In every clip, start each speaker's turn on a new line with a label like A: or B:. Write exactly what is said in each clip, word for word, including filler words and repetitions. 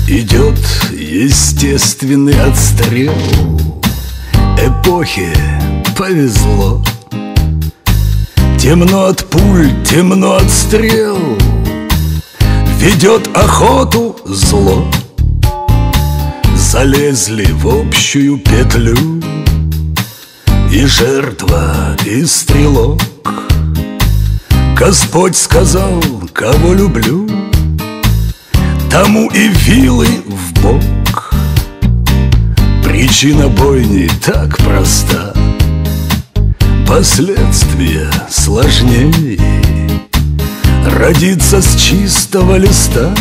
A: Идет естественный отстрел. Эпохе повезло. Темно от пуль, темно от стрел. Ведет охоту зло. Залезли в общую петлю и жертва, и стрелок. Господь сказал: кого люблю, тому и вилы в бок. Причина бойни так проста, последствия сложнее. Родиться с чистого листа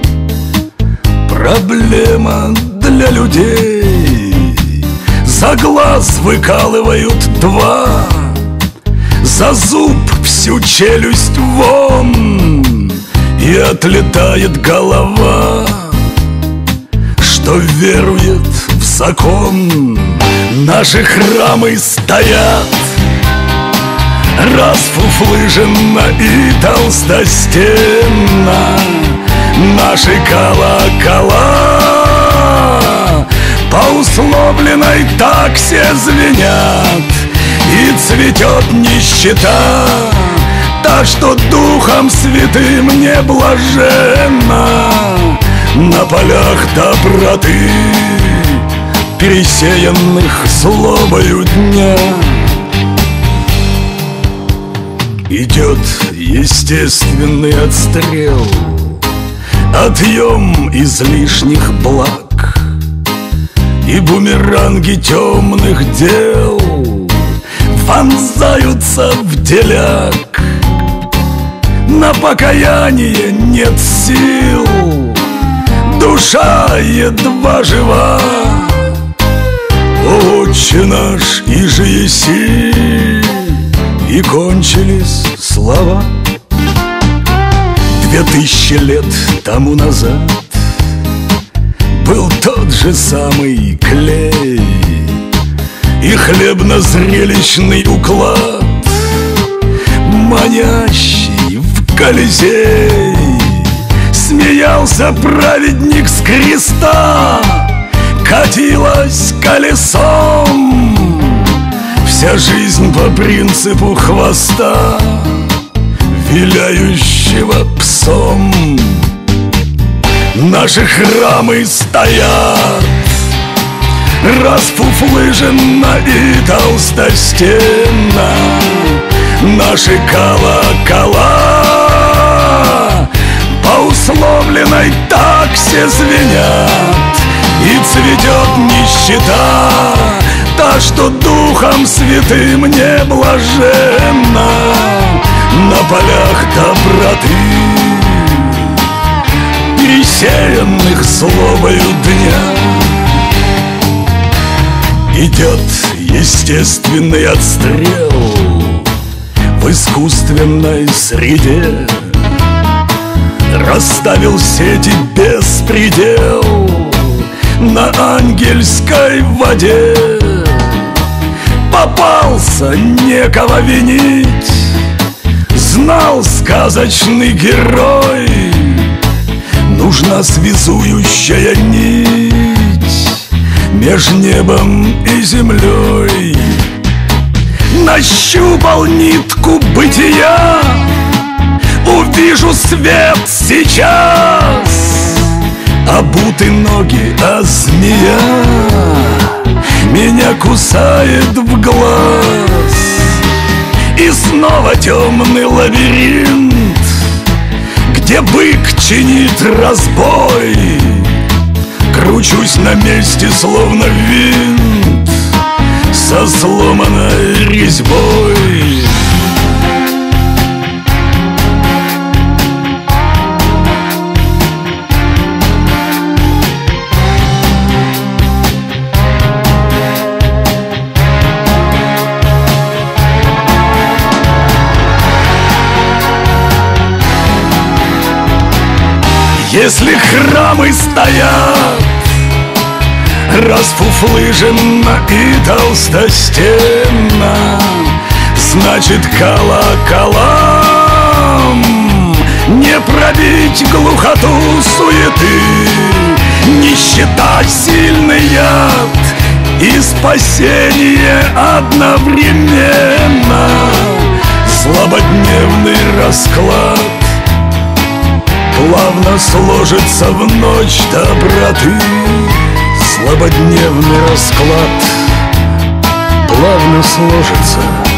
A: проблема для людей. За глаз выкалывают два, за зуб всю челюсть вон, и отлетает голова. Что верует в закон, наши храмы стоят расфуфлыженно и толстостенно. Наши колокола по условленной таксе звенят, и цветет нищета, та, что духом святым не блаженна. На полях доброты, пересеянных злобою дня, идет естественный отстрел, отъем излишних благ и бумеранги темных дел вонзаются в деляк. На покаяние нет сил, душа едва жива. Отче наш, иже еси, и кончились слова. Две тысячи лет тому назад был тот же самый клей и хлебно-зрелищный уклад, манящий в Колизей. Смеялся праведник с креста, катилась колесом вся жизнь по принципу хвоста, виляющего псом. Наши храмы стоят расфуфлыженно и толстостенно. Наши колокола по условленной таксе звенят, и цветет нищета, та, что духом святым не блаженна. На полях доброты, пересеянных злобою дня, идет естественный отстрел в искусственной среде. Расставил сети беспредел на ангельской воде. Попался, некого винить, знал сказочный герой. Нужна связующая нить меж небом и землей. Нащупал нитку бытия, увижу свет сейчас. Обуты ноги, а змея меня кусает в глаз. И снова темный лабиринт, где бык чинит разбой. Кручусь на месте, словно винт со сломанной резьбой. Если храмы стоят расфуфлыженно и толстостенно, значит колоколам не пробить глухоту суеты спасение одновременно. Злободневный расклад плавно сложится в ночь доброты. Злободневный расклад плавно сложится